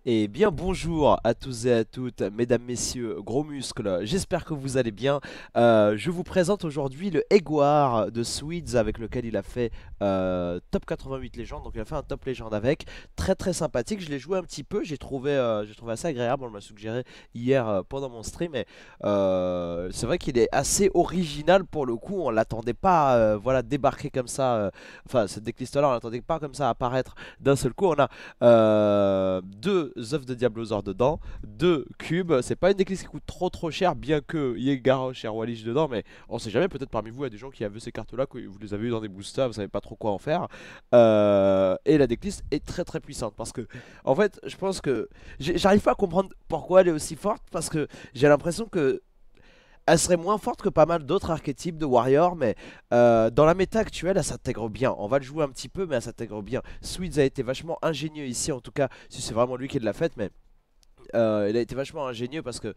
Et bien bonjour à tous et à toutes, mesdames, messieurs, gros muscles, j'espère que vous allez bien. Je vous présente aujourd'hui le Egg War de Swedes avec lequel il a fait top 88 légende, donc il a fait un top légende avec, très très sympathique, je l'ai joué un petit peu, j'ai trouvé assez agréable, on m'a suggéré hier pendant mon stream, et c'est vrai qu'il est assez original pour le coup, on l'attendait pas voilà, débarquer comme ça, enfin cette decklist là on l'attendait pas comme ça apparaître d'un seul coup, on a deux œufs de Diablosaur dedans, deux cubes. C'est pas une déclisse qui coûte trop cher, bien que il y ait Garrosh et Rwalish dedans, mais on sait jamais. Peut-être parmi vous, il y a des gens qui avaient ces cartes-là, que vous les avez eu dans des boosters, vous savez pas trop quoi en faire. Et la déclisse est très puissante parce que, en fait, je pense que j'arrive pas à comprendre pourquoi elle est aussi forte parce que j'ai l'impression que elle serait moins forte que pas mal d'autres archétypes de Warrior, mais dans la méta actuelle, elle s'intègre bien. On va le jouer un petit peu, mais elle s'intègre bien. Sweets a été vachement ingénieux ici, en tout cas, si c'est vraiment lui qui l'a fait, mais il a été vachement ingénieux parce que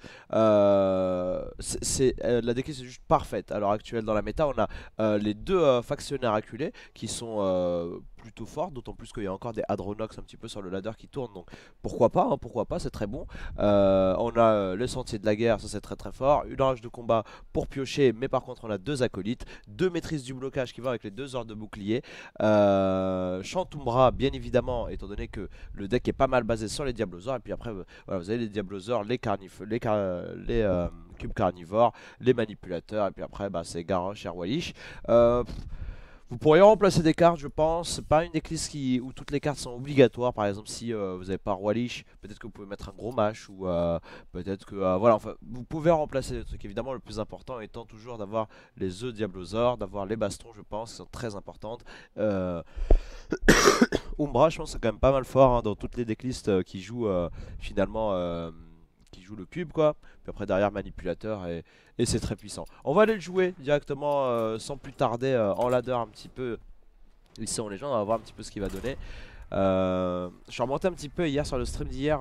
la déclisse est juste parfaite à l'heure actuelle dans la méta. On a les deux factionnaires acculés qui sont plutôt forts, d'autant plus qu'il y a encore des Hadronox un petit peu sur le ladder qui tournent. Donc pourquoi pas, c'est très bon. On a le sentier de la guerre, ça c'est très fort. Une rage de combat pour piocher, mais par contre on a deux acolytes, deux maîtrises du blocage qui vont avec les deux ordres de bouclier. Chantumbra, bien évidemment, étant donné que le deck est pas mal basé sur les Diablosaures, et puis après voilà, vous avez les Diablosaures, les cubes carnivores, les manipulateurs, et puis après bah, c'est Garrosh et Rwalish. Vous pourriez remplacer des cartes, je pense. C'est pas une éclisse où toutes les cartes sont obligatoires. Par exemple, si vous n'avez pas Rwalish, peut-être que vous pouvez mettre un gros mash ou peut-être que voilà. Enfin, vous pouvez remplacer des trucs. Évidemment, le plus important étant toujours d'avoir les œufs Diablosaures, d'avoir les bastons, je pense, qui sont très importantes. Euh, Umbra, je pense, c'est quand même pas mal fort hein, dans toutes les decklists qui jouent finalement. Qui joue le cube quoi, puis après derrière manipulateur et c'est très puissant. On va aller le jouer directement sans plus tarder en ladder un petit peu ici en légende, on va voir un petit peu ce qu'il va donner. Je suis remonté un petit peu hier sur le stream d'hier,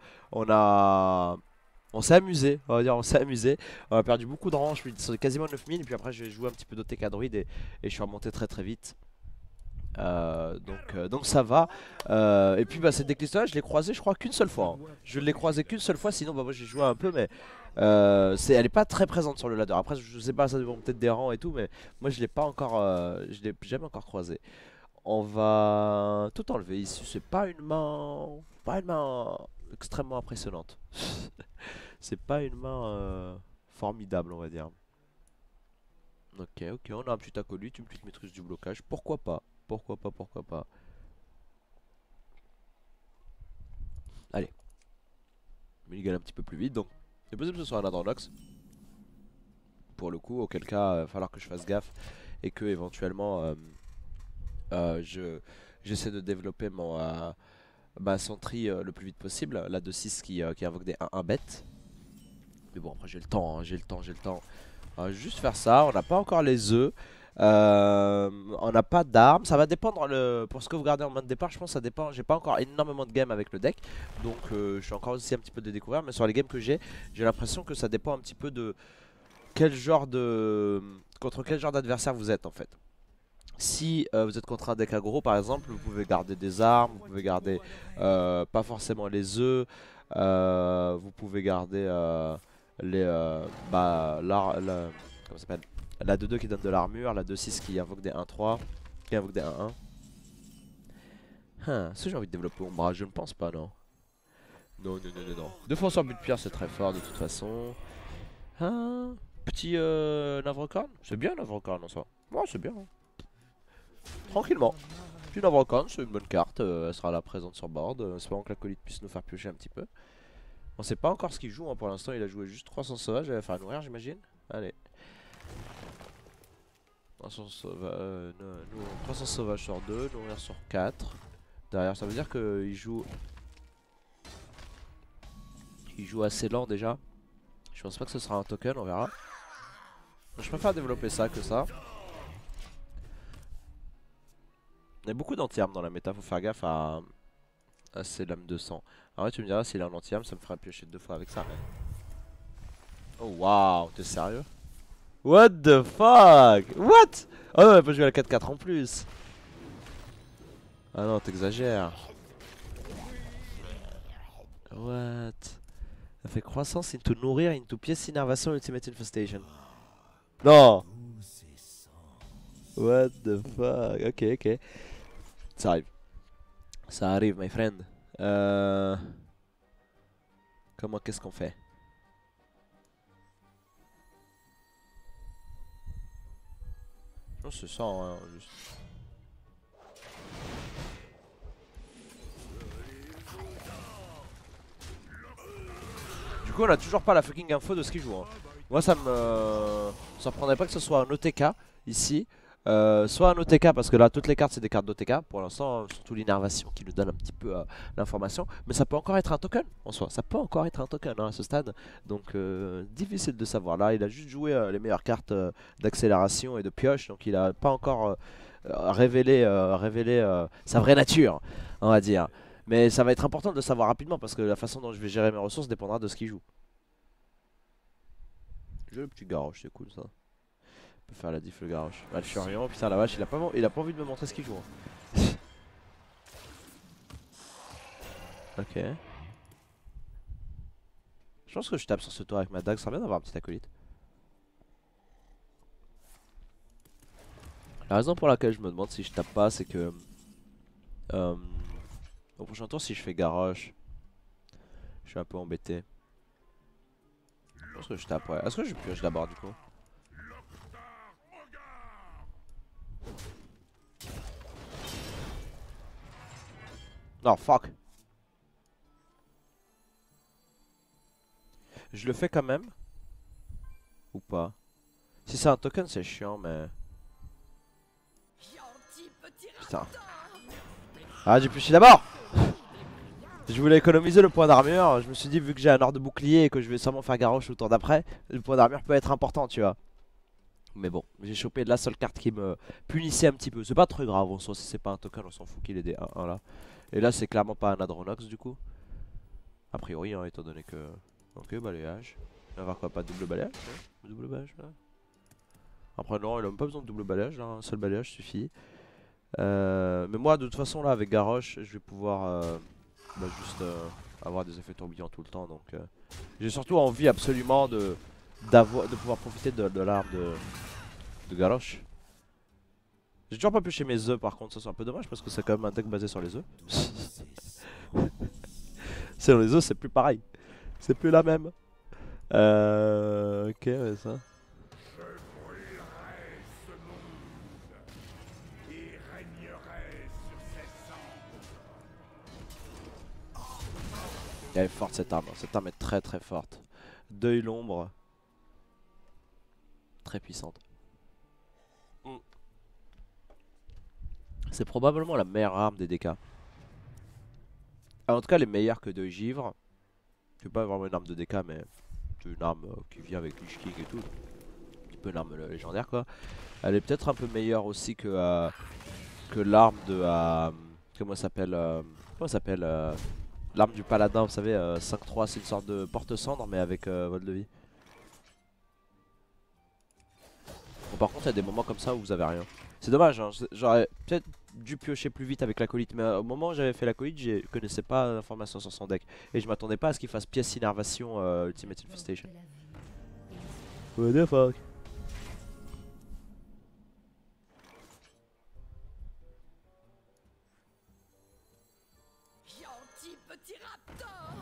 on s'est amusé, on va dire on s'est amusé, on a perdu beaucoup de rangs, je suis sur quasiment 9000 et puis après j'ai joué un petit peu d'OTK Druid et je suis remonté très vite. Donc ça va. Et puis bah, cette decklist là je l'ai croisé je crois qu'une seule fois hein. Je l'ai croisé qu'une seule fois, sinon bah, moi j'ai joué un peu, mais elle est pas très présente sur le ladder. Après je sais pas, ça dépend peut-être des rangs et tout, mais moi je l'ai pas encore, je l'ai jamais encore croisé. On va tout enlever ici, c'est pas une main extrêmement impressionnante. C'est pas une main formidable on va dire. Ok, on a un petit acolyte, une petite maîtrise du blocage, pourquoi pas. Pourquoi pas. Allez, mulligan un petit peu plus vite, donc c'est possible que ce soit un Adronox. Pour le coup, auquel cas, il va falloir que je fasse gaffe et que éventuellement j'essaie de développer ma sentry le plus vite possible. La 2-6 qui invoque des 1-1 bêtes. Mais bon, après j'ai le temps, hein, j'ai le temps. On va juste faire ça, on n'a pas encore les œufs. On n'a pas d'armes, ça va dépendre pour ce que vous gardez en main de départ. Je pense que ça dépend. J'ai pas encore énormément de games avec le deck, donc je suis encore aussi un petit peu de découvrir. Mais sur les games que j'ai l'impression que ça dépend un petit peu de contre quel genre d'adversaire vous êtes en fait. Si vous êtes contre un deck aggro par exemple, vous pouvez garder des armes, vous pouvez garder pas forcément les œufs, vous pouvez garder les comment ça s'appelle, la 2-2 qui donne de l'armure, la 2-6 qui invoque des 1-3, qui invoque des 1-1. Est-ce que j'ai envie de développer Umbra? Je ne pense pas, non. Non. Défenseur but de pierre, c'est très fort de toute façon. Petit Navrocorn, c'est bien Navrocorn en soi. Ouais, c'est bien. Hein. Tranquillement. Petit Navrocorn, c'est une bonne carte, elle sera là présente sur board. Espérons que l'acolyte puisse nous faire piocher un petit peu. On sait pas encore ce qu'il joue, hein. Pour l'instant il a joué juste 300 sauvages, il va faire nourrir j'imagine. Allez. 300 sauvages sur 2, nourrir sur 4. Derrière ça veut dire qu'il joue... Il joue assez lent déjà. Je pense pas que ce sera un token, on verra. Je préfère développer ça que ça. Il y a beaucoup d'anti-armes dans la méta, faut faire gaffe à ces lames de sang. Alors tu me diras s'il a un anti-arme ça me ferait piocher 2 fois avec ça. Mais... Oh waouh, t'es sérieux? What the fuck? What? Oh non, elle peut jouer à la 4-4 en plus. Ah non, t'exagères. Ça fait croissance into nourrir into pièce innervation ultimate infestation. Non. What the fuck. Ok, ok. Ça arrive. Ça arrive, my friend. Comment qu'est-ce qu'on fait? Je pense que c'est ça, hein, juste. Du coup, on a toujours pas la fucking info de ce qu'il joue. Hein. Moi, ça me surprendrait pas que ce soit un OTK ici. Soit un OTK parce que là toutes les cartes c'est des cartes d'OTK pour l'instant, surtout l'innervation qui nous donne un petit peu l'information, mais ça peut encore être un token en soi, ça peut encore être un token hein, à ce stade, donc difficile de savoir. Là il a juste joué les meilleures cartes d'accélération et de pioche, donc il a pas encore révélé sa vraie nature on va dire, mais ça va être important de le savoir rapidement parce que la façon dont je vais gérer mes ressources dépendra de ce qu'il joue. J'ai le petit garage, c'est cool ça. On peut faire la diff le garage. Ah, le Furion, putain la vache, il a pas envie de me montrer ce qu'il joue. Hein. Ok. Je pense que je tape sur ce tour avec ma dague, ça serait bien d'avoir un petit acolyte. La raison pour laquelle je me demande si je tape pas, c'est que au prochain tour, si je fais garage, je suis un peu embêté. Je pense que je tape, ouais. Est-ce que je pioche d'abord du coup? Non, fuck. Je le fais quand même. Ou pas? Si c'est un token, c'est chiant, mais. Putain. Ah, j'ai pioché d'abord! Je voulais économiser le point d'armure. Je me suis dit, vu que j'ai un ordre de bouclier et que je vais sûrement faire garroche le tour d'après, le point d'armure peut être important, tu vois. Mais bon, j'ai chopé la seule carte qui me punissait un petit peu. C'est pas très grave en soi, si c'est pas un token, on s'en fout qu'il ait des 1-1 là. Et là, c'est clairement pas un Adronox du coup. A priori, hein, étant donné que. Ok, balayage. Il va y avoir quoi? Pas de double balayage hein. Double balayage là. Après, non, il a même pas besoin de double balayage là. Un seul balayage suffit. Mais moi, de toute façon, là, avec Garrosh, je vais pouvoir juste avoir des effets tourbillons tout le temps. Donc, j'ai surtout envie absolument de pouvoir profiter de l'arme de Garrosh. J'ai toujours pas pioché mes œufs par contre, ça c'est un peu dommage parce que c'est quand même un deck basé sur les œufs. Sur les œufs c'est plus pareil, c'est plus la même. Ok ouais, ça. Elle est forte cette arme est très très forte. Deuil l'ombre, très puissante. C'est probablement la meilleure arme des DK. En tout cas, elle est meilleure que Deuil Givre. C'est pas vraiment une arme de DK, mais c'est une arme qui vient avec Lich King et tout. Un petit peu une arme légendaire quoi. Elle est peut-être un peu meilleure aussi que l'arme de. Comment ça s'appelle Comment ça s'appelle l'arme du paladin, vous savez, 5-3, c'est une sorte de porte-cendre, mais avec vol de vie. Bon, par contre, il y a des moments comme ça où vous avez rien. C'est dommage, hein. J'aurais peut-être dû piocher plus vite avec l'acolyte, mais au moment où j'avais fait l'acolyte, je connaissais pas l'information sur son deck. Et je m'attendais pas à ce qu'il fasse pièce innervation Ultimate Infestation. What the fuck? Gentil petit raptor!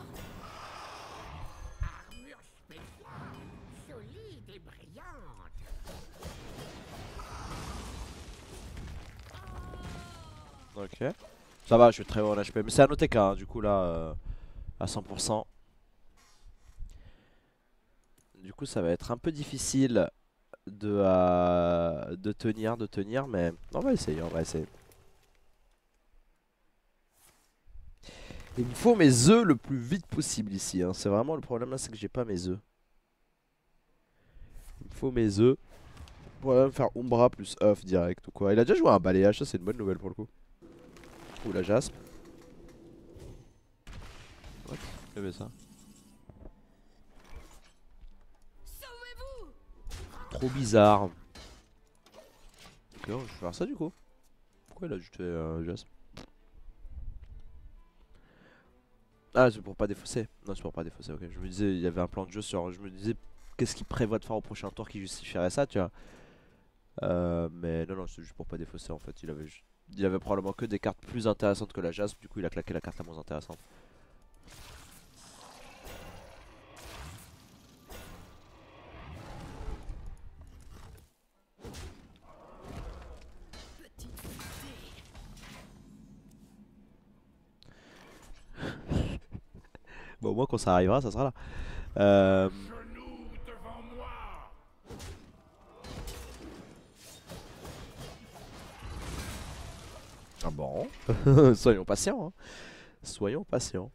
Armure spéciale, solide et brillante. Ok. Ça va, je suis très haut en HP. Mais c'est un OTK, hein, du coup là, à 100%. Du coup, ça va être un peu difficile de tenir, mais on va essayer, on va essayer. Il me faut mes œufs le plus vite possible ici, hein. C'est vraiment le problème là, c'est que j'ai pas mes œufs. Il me faut mes œufs pour me faire Umbra plus œuf direct ou quoi. Il a déjà joué à un balayage, ça c'est une bonne nouvelle pour le coup. Ou la jaspe. What? J'ai fait ça. Trop bizarre. Ok, je vais faire ça du coup. Pourquoi il a ajouté jaspe? Ah, c'est pour pas défausser. Non, c'est pour pas défausser, ok. Je me disais, il y avait un plan de jeu sur. Je me disais, qu'est-ce qu'il prévoit de faire au prochain tour qui justifierait ça, tu vois. Mais non, non, c'est juste pour pas défausser en fait. Il avait probablement que des cartes plus intéressantes que la Jasp, du coup, il a claqué la carte la moins intéressante. Bon, au moins, quand ça arrivera, ça sera là. Euh... Ah bon. Soyons patients, hein. Soyons patients.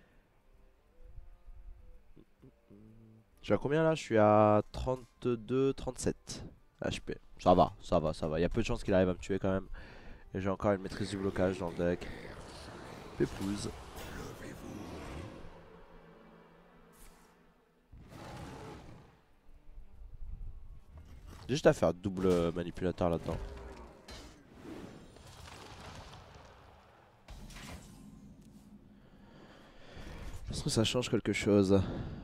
Je suis à combien là? Je suis à 32, 37 HP. Ça va, ça va, ça va. Il y a peu de chances qu'il arrive à me tuer quand même. Et j'ai encore une maîtrise du blocage dans le deck. Pépouze. J'ai juste à faire double manipulateur là-dedans. Est-ce que ça change quelque chose?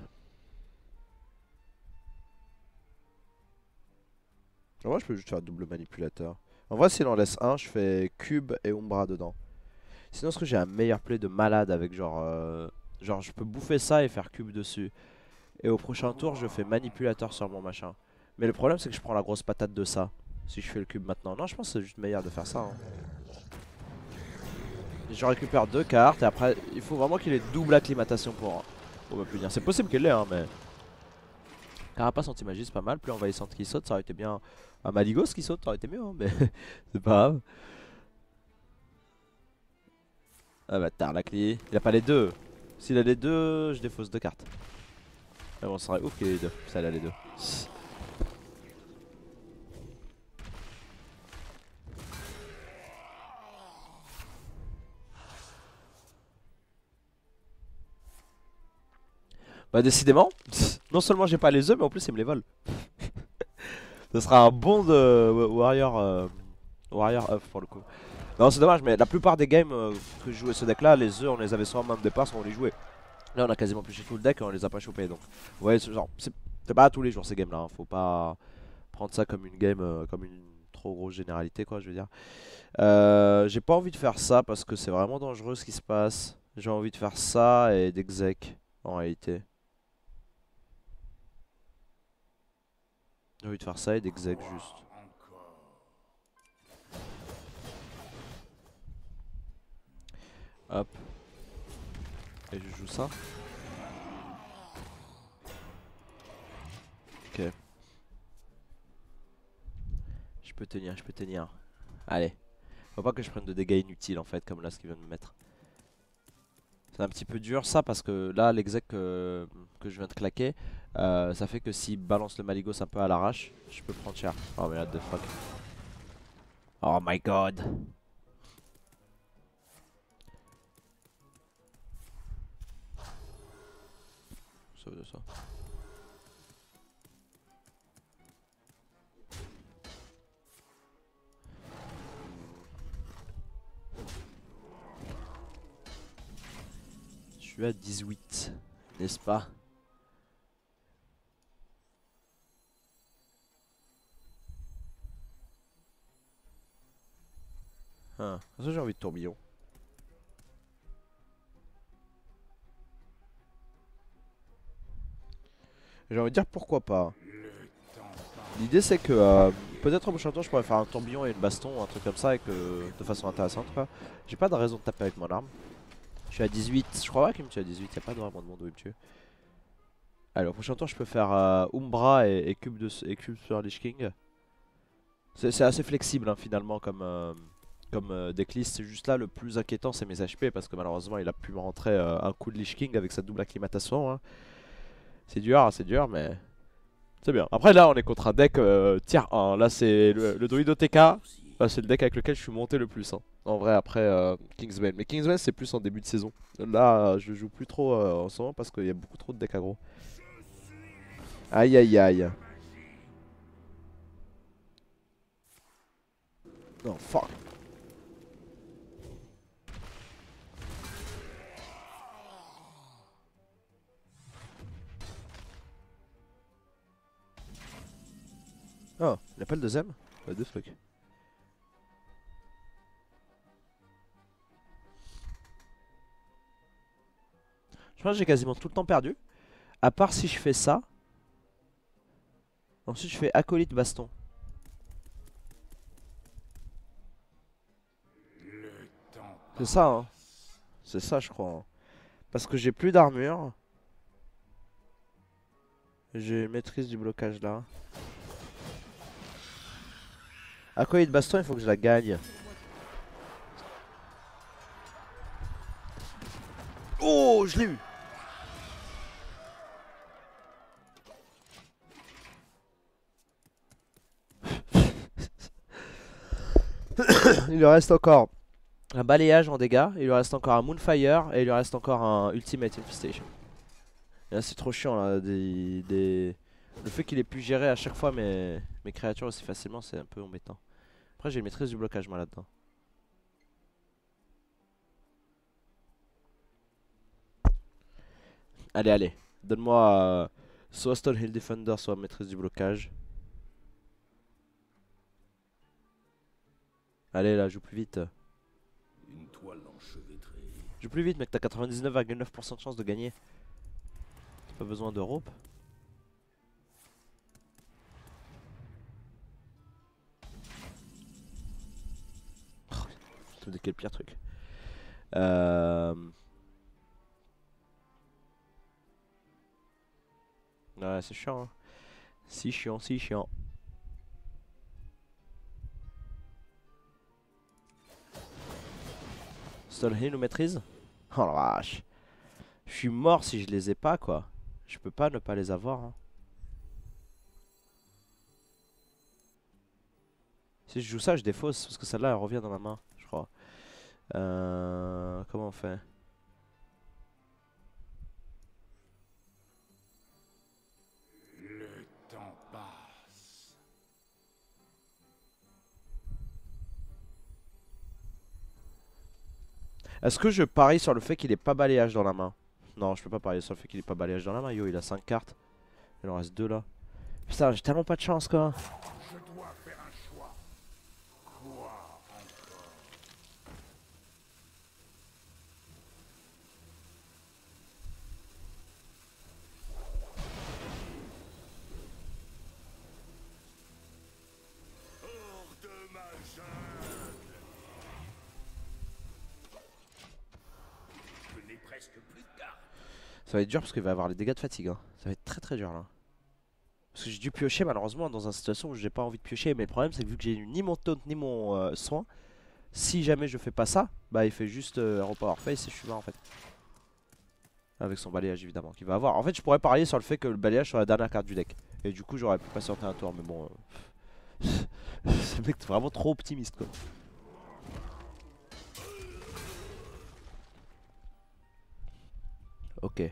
En vrai, je peux juste faire double manipulateur. En vrai, s'il en laisse un, je fais cube et Umbra dedans. Sinon, est-ce que j'ai un meilleur play de malade avec genre... genre, je peux bouffer ça et faire cube dessus. Et au prochain tour, je fais manipulateur sur mon machin. Mais le problème, c'est que je prends la grosse patate de ça. Si je fais le cube maintenant. Non, je pense que c'est juste meilleur de faire ça. Hein. Et je récupère 2 cartes et après, il faut vraiment qu'il ait double acclimatation pour me punir. C'est possible qu'il l'ait, hein, mais... Carapace anti-magie, c'est pas mal. Plus envahissante qui saute, ça aurait été bien. Un Maligos qui saute, ça aurait été mieux, hein, mais c'est pas grave. Ah bâtard, la clé. Il a pas les deux. S'il a les deux, je défausse 2 cartes. Mais bon, ça serait ouf qu'il ait les deux. Ça, il a les deux. Bah, décidément, non seulement j'ai pas les œufs, mais en plus, il me les vole. Ce sera un bon de Warrior, Warrior Off pour le coup. Non, c'est dommage, mais la plupart des games que je jouais ce deck là, les œufs, on les avait soit en main de départ, soit on les jouait. Là, on a quasiment plus tout le deck et on les a pas chopés. Donc, ouais, genre, c'est pas tous les jours ces games là. Hein. Faut pas prendre ça comme une game, comme une trop grosse généralité, quoi, je veux dire. J'ai pas envie de faire ça parce que c'est vraiment dangereux ce qui se passe. J'ai envie de faire ça et d'exec en réalité. J'ai envie de faire ça et d'exec juste. Hop. Et je joue ça. Ok. Je peux tenir, je peux tenir. Allez. Faut pas que je prenne de dégâts inutiles en fait, comme là ce qu'il vient de me mettre. C'est un petit peu dur ça parce que là l'exec que je viens de claquer, ça fait que s'il balance le Maligos un peu à l'arrache, je peux prendre cher. Oh mais what the fuck. Oh my god. Ça veut dire ça. Je suis à 18, n'est-ce pas? Ah, ça j'ai envie de tourbillon. J'ai envie de dire pourquoi pas. L'idée c'est que peut-être au prochain tour je pourrais faire un tourbillon et une baston, un truc comme ça, et que, de façon intéressante quoi. J'ai pas de raison de taper avec mon arme. Je suis à 18, je crois pas qu'il me tue à 18, y'a pas vraiment de monde où il me tue. Allez, au prochain tour je peux faire Umbra et cube sur Lich King. C'est assez flexible hein, finalement comme decklist. C'est juste là le plus inquiétant c'est mes HP parce que malheureusement il a pu me rentrer un coup de Lich King avec sa double acclimatation. Hein. C'est dur mais c'est bien. Après là on est contre un deck tier 1. Là c'est le Druid OTK. Là c'est le deck avec lequel je suis monté le plus. Hein. En vrai après Kingsbane. Mais Kingsbane c'est plus en début de saison. Là je joue plus trop en ce moment parce qu'il y a beaucoup trop de decks aggro. Aïe aïe aïe. Non fuck. Oh, il n'y a pas le deuxième? Deux trucs. Je pense que j'ai quasiment tout le temps perdu. À part si je fais ça. Ensuite je fais acolyte baston. C'est ça hein. C'est ça je crois hein. Parce que j'ai plus d'armure. J'ai maîtrise du blocage là. Acolyte baston il faut que je la gagne. Oh je l'ai eu. Il lui reste encore un balayage en dégâts, il lui reste encore un Moonfire et il lui reste encore un Ultimate Infestation. Et là c'est trop chiant là, le fait qu'il ait pu gérer à chaque fois mes créatures aussi facilement c'est un peu embêtant. Après j'ai une maîtrise du blocage moi là-dedans. Allez allez, donne-moi soit Stonehill Defender soit maîtrise du blocage. Allez là, joue plus vite. Une toile enchevêtrée. Joue plus vite mec, t'as 99,9% de chance de gagner. T'as pas besoin de rope. Oh, quel pire truc. Ouais c'est chiant hein. Si chiant, si chiant. Stonehill nous maîtrise. Oh la vache. Je suis mort si je les ai pas quoi. Je peux pas ne pas les avoir hein. Si je joue ça je défausse parce que celle-là elle revient dans ma main je crois. Comment on fait? Le temps passe. Est-ce que je parie sur le fait qu'il ait pas balayage dans la main? Non je peux pas parier sur le fait qu'il ait pas balayage dans la main. Yo il a 5 cartes. Il en reste 2 là. Putain j'ai tellement pas de chance quoi. Je dois faire un choix. Quoi encore? Hors de ma jungle. Je n'ai presque plus de cartes. Ça va être dur parce qu'il va avoir les dégâts de fatigue hein. Ça va être très très dur là. Parce que j'ai dû piocher malheureusement dans une situation où j'ai pas envie de piocher. Mais le problème c'est que vu que j'ai ni mon taunt ni mon soin, si jamais je fais pas ça, bah il fait juste Hero Power Face et je suis mort en fait. Avec son balayage évidemment qu'il va avoir. En fait je pourrais parier sur le fait que le balayage soit la dernière carte du deck. Et du coup j'aurais pu patienter un tour mais bon... Ce mec est vraiment trop optimiste quoi. Ok.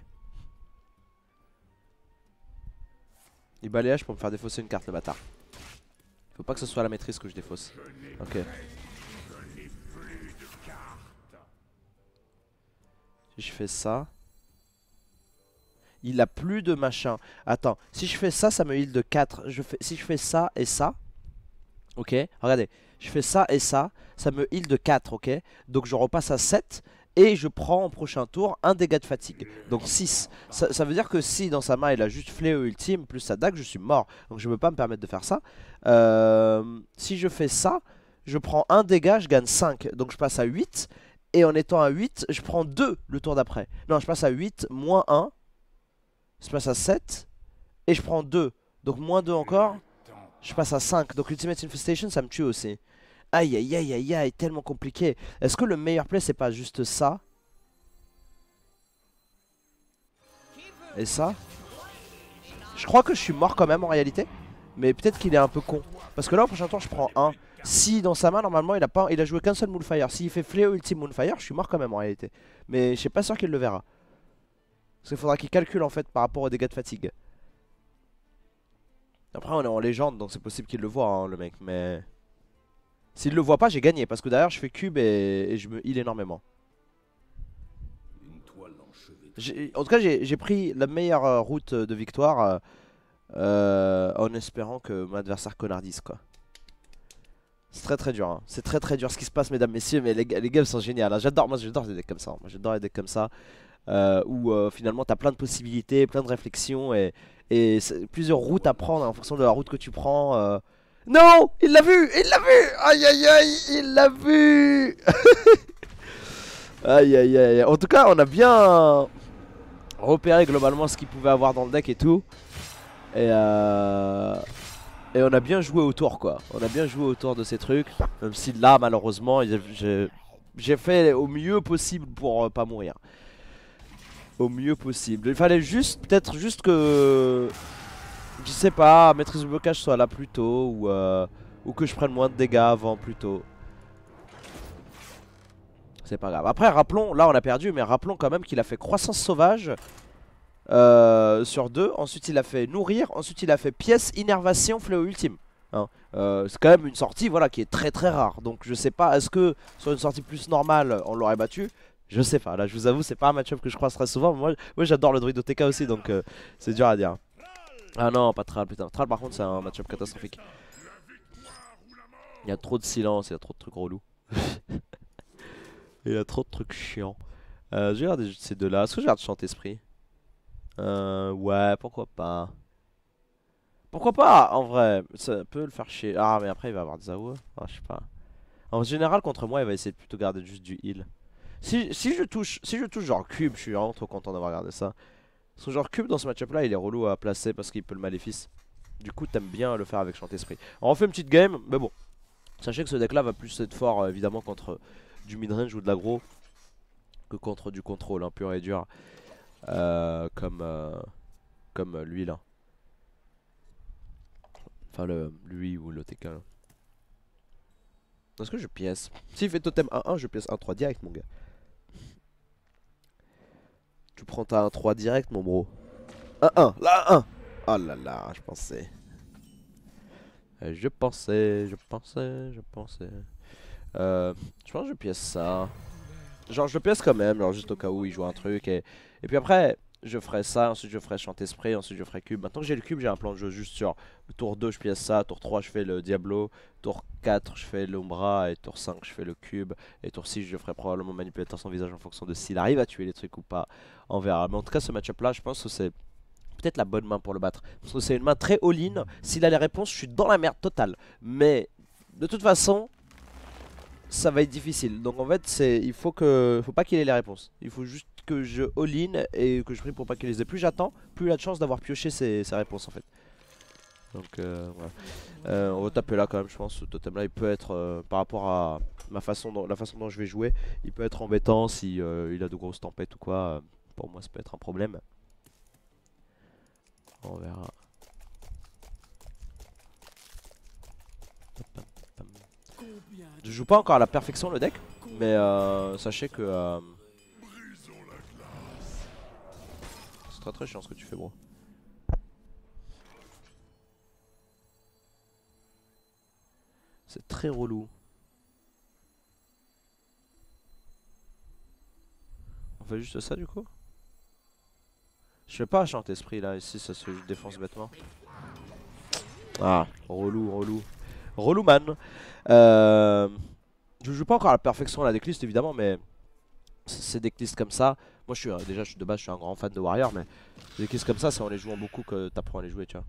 Il balayage pour me faire défausser une carte le bâtard. Faut pas que ce soit la maîtrise que je défausse. Ok. Si je fais ça... Il a plus de machin. Attends, si je fais ça, ça me heal de 4. Si je fais ça et ça... Ok, regardez. Je fais ça et ça me heal de 4, ok. Donc je repasse à 7. Et je prends au prochain tour un dégât de fatigue. Donc 6. Ça veut dire que si dans sa main il a juste fléau ultime plus sa dague, je suis mort. Donc je ne peux pas me permettre de faire ça. Si je fais ça, je prends un dégât, je gagne 5. Donc je passe à 8. Et en étant à 8, je prends 2 le tour d'après. Non, je passe à 8, moins 1. Je passe à 7. Et je prends 2. Donc moins 2 encore. Je passe à 5. Donc Ultimate Infestation, ça me tue aussi. Aïe aïe aïe aïe aïe, tellement compliqué. Est-ce que le meilleur play c'est pas juste ça? Et ça? Je crois que je suis mort quand même en réalité. Mais peut-être qu'il est un peu con. Parce que là au prochain tour je prends 1. Si dans sa main normalement il a joué qu'un seul Moonfire. S'il fait Fléau Ultime Moonfire, je suis mort quand même en réalité. Mais je suis pas sûr qu'il le verra. Parce qu'il faudra qu'il calcule en fait par rapport aux dégâts de fatigue. Après on est en légende donc c'est possible qu'il le voit hein, le mec. Mais... S'il le voit pas, j'ai gagné parce que derrière je fais cube et je me heal énormément. En tout cas, j'ai pris la meilleure route de victoire En espérant que mon adversaire connardise quoi. C'est très très dur, hein. C'est très très dur ce qui se passe mesdames messieurs, mais les games sont géniales, hein. J'adore, moi j'adore les decks comme ça, moi j'adore les decks comme ça, où finalement t'as plein de possibilités, plein de réflexions et plusieurs routes à prendre en fonction de la route que tu prends. Non, il l'a vu, il l'a vu, aïe aïe aïe, il l'a vu. Aïe aïe aïe, en tout cas on a bien repéré globalement ce qu'il pouvait avoir dans le deck et tout, et et on a bien joué autour quoi. On a bien joué autour de ces trucs. Même si là malheureusement j'ai fait au mieux possible pour pas mourir. Au mieux possible. Il fallait juste peut-être juste que je sais pas, maîtrise du blocage soit là plus tôt ou que je prenne moins de dégâts avant plus tôt. C'est pas grave. Après rappelons, là on a perdu mais rappelons quand même qu'il a fait croissance sauvage sur 2. Ensuite il a fait nourrir. Ensuite il a fait pièce, innervation, fléau ultime, hein. C'est quand même une sortie voilà, qui est très très rare. Donc je sais pas, est-ce que sur une sortie plus normale on l'aurait battu? Je sais pas, là je vous avoue c'est pas un match-up que je croise très souvent. Moi j'adore le druide OTK aussi donc c'est dur à dire. Ah non pas Thrall, putain Thrall par contre c'est un match-up catastrophique. Il y a trop de silence, il y a trop de trucs relous. Il y a trop de trucs chiants. Je regarde ces deux là, est-ce que je regarde Chant Esprit? Ouais, pourquoi pas. Pourquoi pas, en vrai, ça peut le faire chier. Ah, mais après il va avoir des AOE. Ah, je sais pas. En général, contre moi, il va essayer de plutôt garder juste du heal. Si je touche genre cube, je suis vraiment trop content d'avoir regardé ça. Parce que genre cube dans ce match-up là, il est relou à placer parce qu'il peut le maléfice. Du coup, t'aimes bien le faire avec Chant Esprit. On refait une petite game, mais bon. Sachez que ce deck là va plus être fort évidemment contre du midrange ou de l'aggro que contre du contrôle, hein, pur et dur. Comme lui là. Enfin lui ou l'OTK là. Est-ce que je pièce? S'il fait totem 1-1, je pièce 1-3 direct mon gars. Tu prends ta 1-3 direct mon bro. 1-1, là 1. Oh là là, je pensais. Je pensais. Je pense que je pièce ça. Genre je pièce quand même, genre juste au cas où il joue un truc et puis après je ferai ça, ensuite je ferai Chant Esprit, ensuite je ferai cube. Maintenant que j'ai le cube j'ai un plan de jeu juste sur tour 2 je pièce ça, tour 3 je fais le Diablo, tour 4 je fais l'Umbra et tour 5 je fais le cube et tour 6 je ferai probablement manipulateur sans visage en fonction de s'il arrive à tuer les trucs ou pas, on verra. Mais en tout cas ce match-up là je pense que c'est peut-être la bonne main pour le battre. Parce que c'est une main très all-in, s'il a les réponses je suis dans la merde totale. Mais de toute façon ça va être difficile. Donc en fait, faut pas qu'il ait les réponses. Il faut juste que je all-in et que je prie pour pas qu'il les ait. Plus j'attends, plus il a de chance d'avoir pioché ses réponses en fait. Donc voilà. On va taper là quand même, je pense. Ce totem là, il peut être par rapport à la façon dont je vais jouer, il peut être embêtant si il a de grosses tempêtes ou quoi. Pour moi, ça peut être un problème. On verra. Je joue pas encore à la perfection le deck, mais sachez que c'est très très chiant ce que tu fais bro. C'est très relou. On fait juste ça du coup. Je fais pas un Chant Esprit là, ici ça se défonce bêtement. Ah, relou. Relou man. Je joue pas encore à la perfection à la decklist évidemment, mais ces decklists comme ça, moi je suis déjà de base je suis un grand fan de Warrior, mais des decklists comme ça c'est en les jouant beaucoup que t'apprends à les jouer tu vois.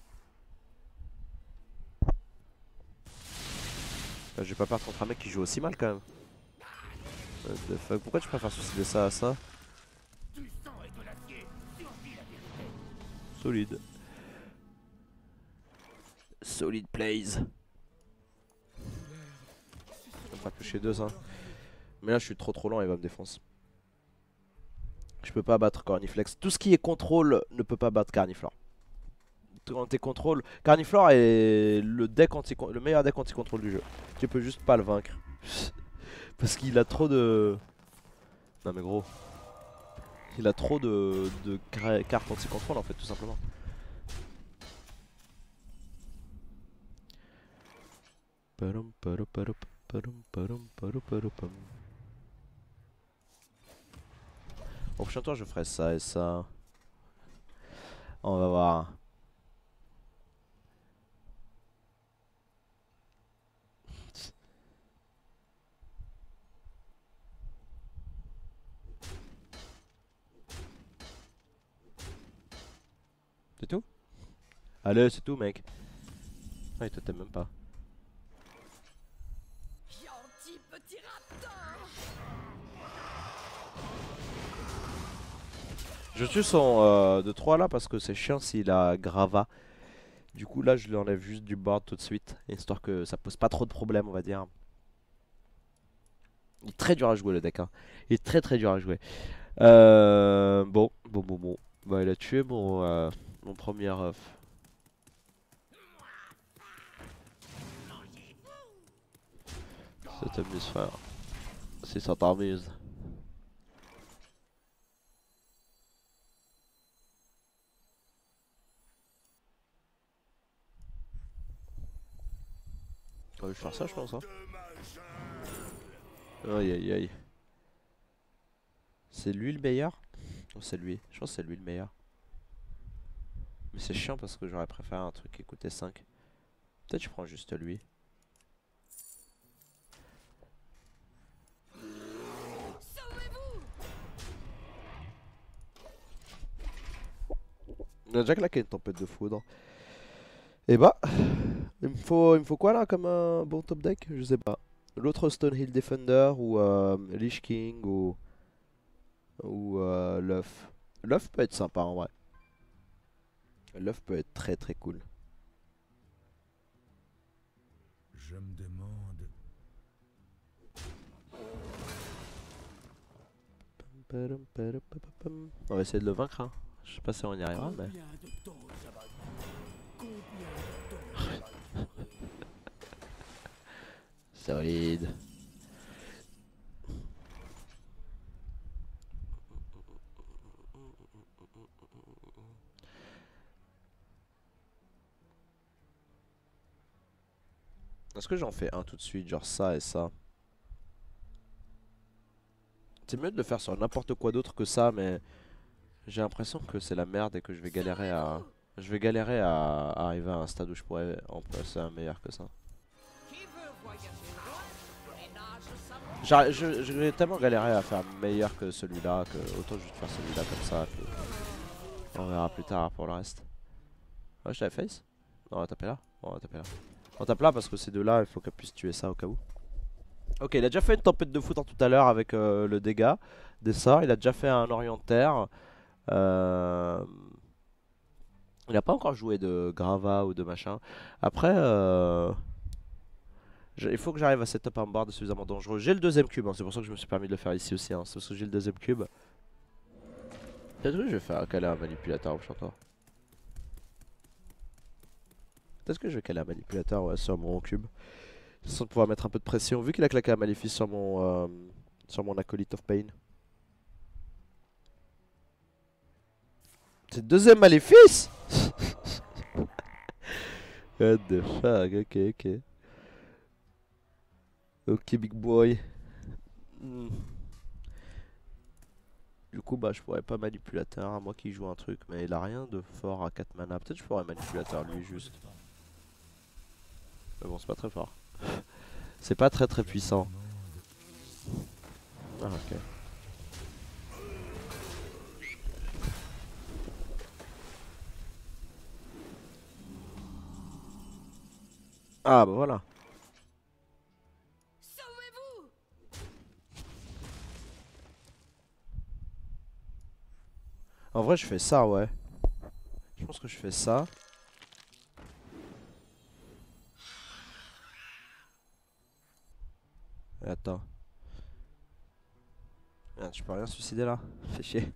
Je vais pas perdre contre un mec qui joue aussi mal quand même. What the fuck, pourquoi tu préfères suicider ça à ça? Solide. Solide plays. On va pas toucher deux ça. Mais là je suis trop lent, il va me défoncer. Je peux pas battre Corniflex. Tout ce qui est contrôle ne peut pas battre Carniflore. Quand t'es contrôle, Carniflore est le meilleur deck anti-contrôle du jeu. Tu peux juste pas le vaincre. Parce qu'il a trop de... Non mais gros. Il a trop de cartes anti-contrôle en fait tout simplement. Au prochain tour je ferai ça et ça. On va voir. C'est tout? Allez, c'est tout, mec. Ah, il te t'aime même pas. Gentil petit raptor. Je tue son de 3 là parce que c'est chiant s'il a Grava. Du coup, là, je lui enlève juste du board tout de suite, histoire que ça pose pas trop de problèmes, on va dire. Il est très dur à jouer le deck, hein. Il est très dur à jouer. Bon. Bah, il a tué mon premier œuf. Ça t'amuse, frère. Si ça t'amuse. On va faire ça, je pense, hein. Aïe aïe aïe. C'est lui le meilleur? Oh, c'est lui. Je pense que c'est lui le meilleur. Mais c'est chiant parce que j'aurais préféré un truc qui coûtait 5. Peut-être je prends juste lui. Sauvez-vous. On a déjà claqué une tempête de foudre. Et bah, il me faut quoi là comme un bon top deck? Je sais pas. L'autre Stonehill Defender ou Lich King ou Luff. Luff peut être sympa en vrai. Luff peut être très cool. Je me demande. On va essayer de le vaincre, hein. Je sais pas si on y arrivera, mais... Combien de temps ça va durer? Combien de temps ça va durer? Solide. Est-ce que j'en fais un tout de suite, genre ça et ça? C'est mieux de le faire sur n'importe quoi d'autre que ça, mais j'ai l'impression que c'est la merde et que je vais galérer à... Je vais galérer à arriver à un stade où je pourrais en placer un meilleur que ça. Qui veut voyager loin et nage Je vais tellement galérer à faire meilleur que celui-là que autant juste faire celui-là comme ça. Puis on verra plus tard pour le reste. Ouais, je t'avais face? Non, on va taper là. On va taper là. On tape là parce que ces deux-là, il faut qu'elle puisse tuer ça au cas où. Ok, il a déjà fait une tempête de foudre tout à l'heure avec le dégât des sorts. Il a déjà fait un orientaire. Euh... Il n'a pas encore joué de Grava ou de machin. Après, il faut que j'arrive à setup un board suffisamment dangereux. J'ai le deuxième cube, hein, c'est pour ça que je me suis permis de le faire ici aussi. Hein, c'est parce que j'ai le deuxième cube. Peut-être que je vais faire caler un manipulateur au chanteur. Peut-être que je vais caler un manipulateur ouais, sur mon cube. Sans pouvoir mettre un peu de pression. Vu qu'il a claqué un maléfice sur mon acolyte of pain. C'est le deuxième maléfice. What the fuck, ok. Ok, big boy. Du coup, bah, je pourrais pas manipulateur, à moi qui joue un truc, mais il a rien de fort à 4 mana. Peut-être que je pourrais manipulateur lui juste. Mais bon, c'est pas très fort. C'est pas très puissant. Ah, ok. Ah, bah voilà. Sauvez-vous. En vrai, je fais ça, ouais. Je pense que je fais ça. Et attends. Merde, je peux rien suicider là. Fais chier.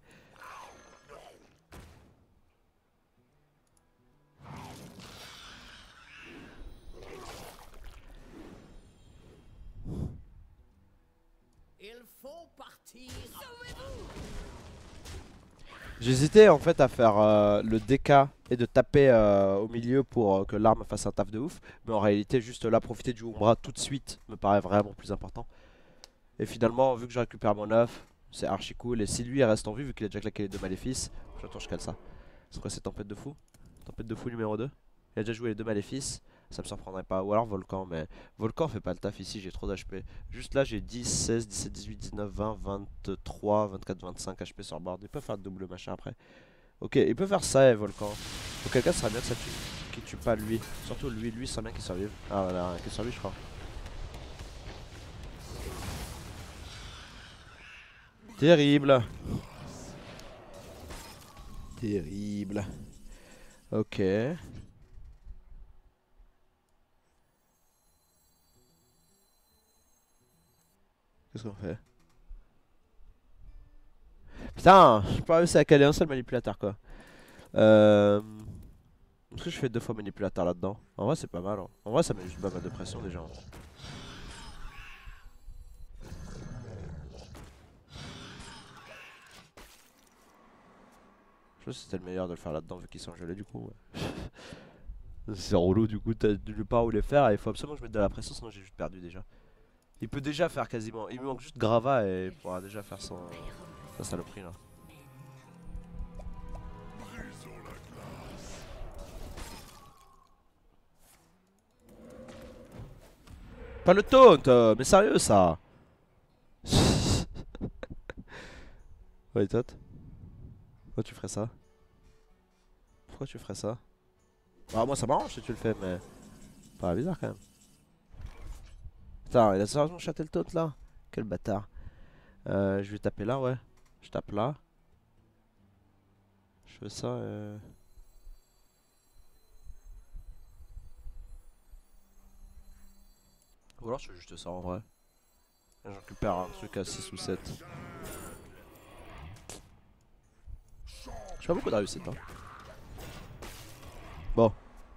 Il faut partir. Sauvez-vous. J'hésitais en fait à faire le DK et de taper au milieu pour que l'arme fasse un taf de ouf. Mais en réalité, juste là, profiter du Umbra tout de suite me paraît vraiment plus important. Et finalement, vu que je récupère mon œuf, c'est archi cool. Et si lui il reste en vie, vu qu'il a déjà claqué les deux maléfices, j'attends, je cale ça. C'est quoi cette tempête de fou? Tempête de fou numéro 2. Il a déjà joué les deux maléfices, ça me surprendrait pas. Ou alors Volcan, mais Volcan fait pas le taf ici, j'ai trop d'HP. Juste là, j'ai 10, 16, 17, 18, 19, 20, 23, 24, 25 HP sur board. Il peut faire double machin après. Ok, il peut faire ça, Volcan. Auquel cas, ça serait bien que ça tue. Qu'il tue pas lui. Surtout lui, ça serait bien qu'il survive. Ah, voilà, qu'il survive, je crois. Terrible. Terrible. Ok. Qu'est-ce qu'on fait? Putain, je peux pas réussir à caler un seul manipulateur quoi. Est-ce que je fais 2 fois manipulateur là-dedans? En vrai c'est pas mal hein. En vrai ça met juste pas mal de pression déjà. Je pense que c'était le meilleur de le faire là-dedans vu qu'ils sont gelés du coup. Ouais. C'est relou du coup, t'as nulle part où les faire et il faut absolument que je mette de la pression sinon j'ai juste perdu déjà. Il peut déjà faire quasiment, il me manque juste Grava et il pourra déjà faire son... sa saloperie là. Pas le taunt, mais sérieux ça. Ouais toi, pourquoi tu ferais ça? Pourquoi tu ferais ça? Bah moi ça m'arrange si tu le fais mais... Pas bizarre quand même. Putain il a sérieusement chaté le taunt là? Quel bâtard. Je vais taper là ouais. Je tape là. Je fais ça ou alors je fais juste ça en vrai. J'en récupère un truc à 6 ou 7. J'ai pas beaucoup de réussite hein. Bon.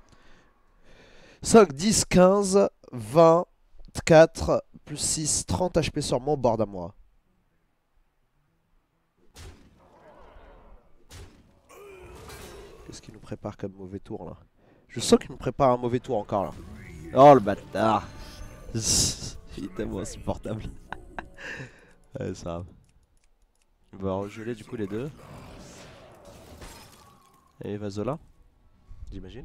5, 10, 15, 20, 4, plus 6, 30 HP sur mon board à moi. Qu'est-ce qu'il nous prépare comme mauvais tour là? Je sens qu'il nous prépare un mauvais tour encore là. Oh le bâtard. Il est tellement insupportable. Ouais, ça va. Il va regeler du coup les deux. Et Vazola, j'imagine.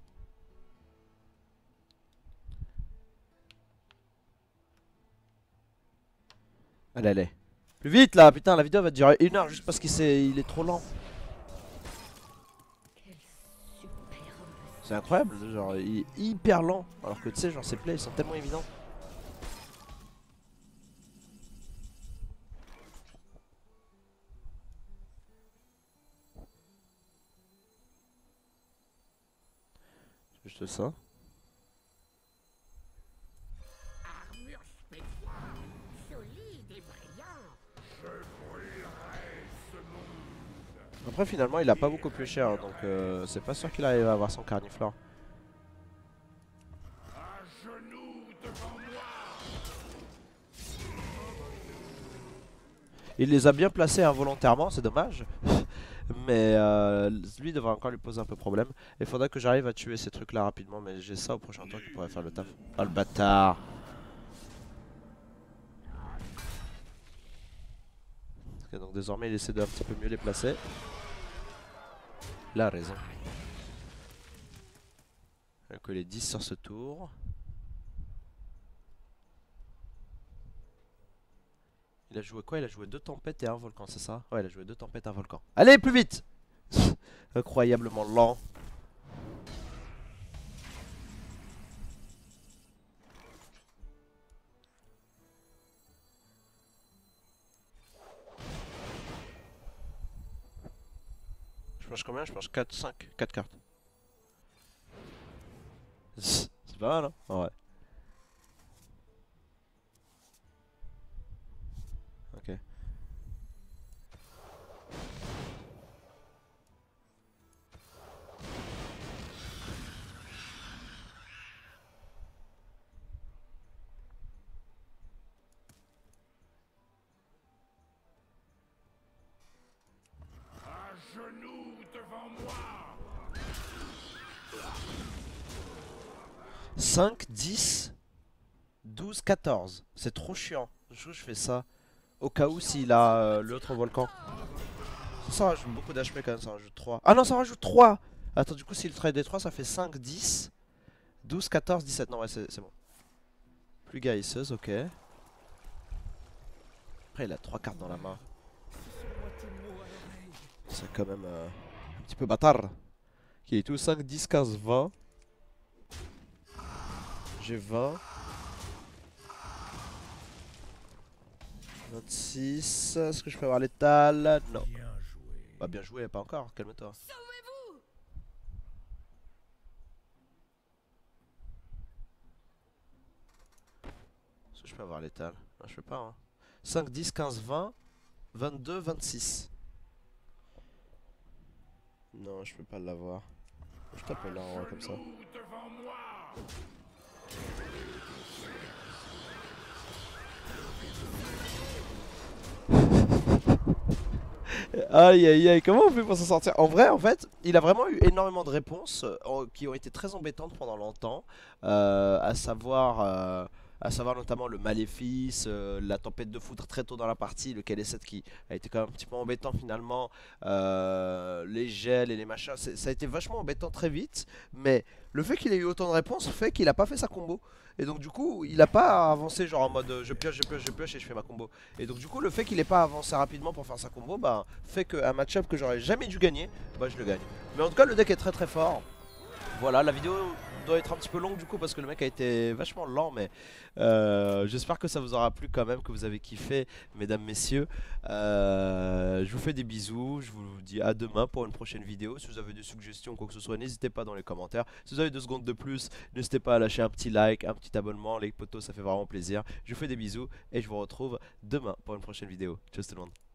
Allez, allez. Plus vite là, putain, la vidéo va durer 1 heure juste parce il est trop lent. C'est incroyable, genre il est hyper lent. Alors que tu sais, genre ses plays ils sont tellement évidents. C'est juste ça. Armure spéciale, solide et brillant. Je brûlerai ce monde. Après finalement il a pas beaucoup plus cher donc c'est pas sûr qu'il arrive à avoir son carniflore. À genoux devant moi. Il les a bien placés involontairement, c'est dommage. Mais lui devrait encore lui poser un peu problème. Il faudrait que j'arrive à tuer ces trucs là rapidement. Mais j'ai ça au prochain tour qui pourrait faire le taf. Ah le bâtard. Ok, donc désormais il essaie de un petit peu mieux les placer. Il a raison. Il a collé 10 sur ce tour. Il a joué quoi? Il a joué 2 tempêtes et un volcan, c'est ça? Ouais, il a joué 2 tempêtes et un volcan. Allez, plus vite. Incroyablement lent. Je mange combien? Je mange 4, 5, 4 cartes. C'est pas mal, hein? Ouais. Ok. À genoux devant moi. 5, 10, 12, 14. C'est trop chiant. Je fais ça. Au cas où s'il a l'autre volcan. Ça rajoute beaucoup d'HP quand même, ça rajoute 3. Ah non, ça rajoute 3. Attends, du coup, s'il trade des 3, ça fait 5, 10, 12, 14, 17. Non, ouais, c'est bon. Plus gaïsseuse, ok. Après, il a 3 cartes dans la main. C'est quand même... petit peu bâtard. Qui est tout 5, 10, 15, 20. J'ai 20. 26. Est-ce que je peux avoir l'étal? Non. Bien joué. Bah bien joué, pas encore, calme-toi. Est-ce que je peux avoir l'étal? Non, je peux pas. Hein. 5, 10, 15, 20. 22, 26. Non, je peux pas l'avoir. Je tape là en vrai comme ça. Genou devant moi. Aïe aïe aïe, comment on fait pour s'en sortir? En vrai, en fait, il a vraiment eu énormément de réponses qui ont été très embêtantes pendant longtemps, à savoir notamment le maléfice, la tempête de foudre très tôt dans la partie, le KD7 qui a été quand même un petit peu embêtant finalement, les gels et les machins, ça a été vachement embêtant très vite, mais le fait qu'il ait eu autant de réponses fait qu'il a pas fait sa combo. Et donc du coup, il a pas avancé genre en mode je pioche, je pioche, je pioche et je fais ma combo. Et donc du coup, le fait qu'il ait pas avancé rapidement pour faire sa combo, bah fait qu'un match-up que j'aurais jamais dû gagner, bah je le gagne. Mais en tout cas, le deck est très très fort. Voilà, la vidéo doit être un petit peu longue du coup parce que le mec a été vachement lent, mais j'espère que ça vous aura plu quand même, que vous avez kiffé, mesdames, messieurs. Je vous fais des bisous, je vous dis à demain pour une prochaine vidéo. Si vous avez des suggestions ou quoi que ce soit, n'hésitez pas dans les commentaires. Si vous avez 2 secondes de plus, n'hésitez pas à lâcher un petit like, un petit abonnement, les potos, ça fait vraiment plaisir. Je vous fais des bisous et je vous retrouve demain pour une prochaine vidéo. Ciao tout le monde.